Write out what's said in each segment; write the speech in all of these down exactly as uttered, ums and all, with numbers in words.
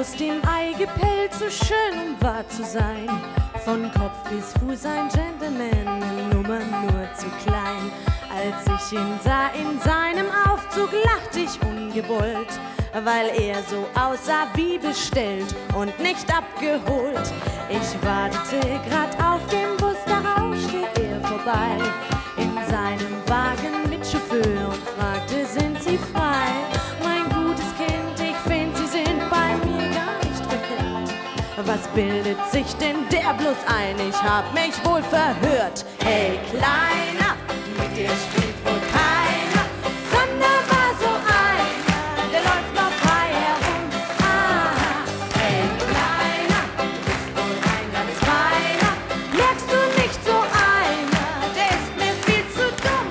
Aus dem Ei gepellt, so schön um wahr zu sein. Von Kopf bis Fuß ein Gentleman, Nummer nur zu klein. Als ich ihn sah in seinem Aufzug, lachte ich ungewollt, weil er so aussah wie bestellt und nicht abgeholt. Ich wartete grad auf dem Bus, da rauschte er vorbei in seinem Wagen mit Chauffeur und fragte, sind Sie frei? Mein gutes Kind, ich find, Sie sind bei mir gar nicht verkehrt. Was bildet sich denn der bloß ein? Ich hab mich wohl verhört. Hey Kleiner, mit dir spielt wohl keiner, sondern war so einer, der läuft noch frei herum. Ah, hey Kleiner, du bist wohl ein ganz feiner, merkst du nicht so einer, der ist mir viel zu dumm.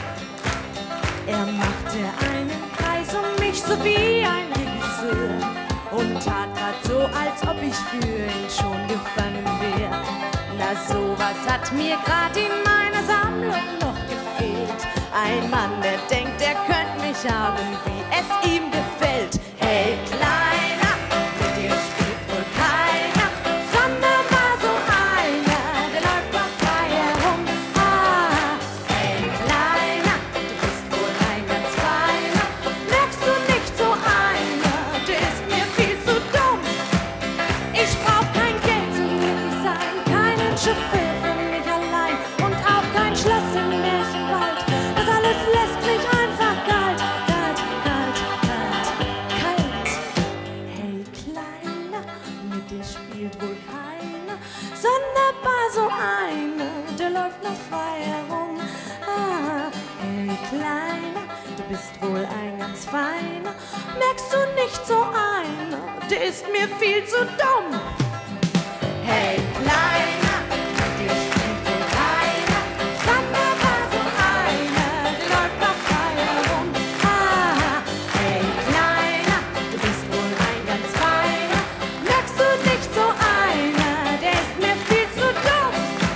Er machte einen Kreis um mich, so wie ein Regisseur, und tat grad so, als ob ich für ihn schon gefangen wär. Na, sowas hat mir grad in meiner Sammlung noch gefehlt. Ein Mann, der denkt, er könnte mich haben, wie es ihm gefällt. Hey Kleiner, mit dir spielt wohl keiner, sondern war so einer, der läuft noch frei herum. Ah, hey Kleiner, du bist wohl ein ganz feiner, merkst du nicht so einer, der ist mir viel zu dumm. Ich brauch kein Geld zum glücklich sein, keinen Chauffeur für mich allein und auch kein Schloss im Märchenwald. Das alles lässt mich einfach kalt, kalt, kalt, kalt, kalt. Hey Kleiner, mit dir spielt wohl keiner, sondern war so einer, der läuft noch frei herum. Ah, hey Kleiner, du bist wohl ein ganz feiner, merkst du nicht so einer, der ist mir viel zu dumm. Hey Kleiner, mit dir spielt wohl keiner, sondern war so einer, der läuft noch frei herum. Ah, hey Kleiner, du bist wohl ein ganz feiner, merkst du nicht so einer, der ist mir viel zu dumm.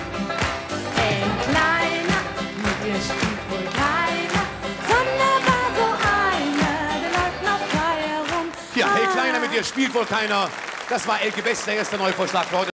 Hey Kleiner, mit dir spielt wohl keiner, sondern war so einer, der läuft noch frei herum. Ja, hey Kleiner, mit dir spielt wohl keiner. Das war Elke West, der erste Neuvorschlag für heute.